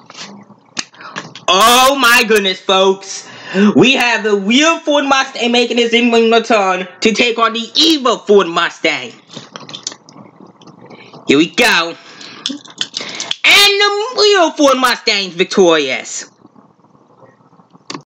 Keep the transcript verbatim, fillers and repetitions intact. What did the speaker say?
Oh my goodness, folks. We have the real Ford Mustang making his in-ring return to take on the evil Ford Mustang. Here we go. And the real Ford Mustang's victorious.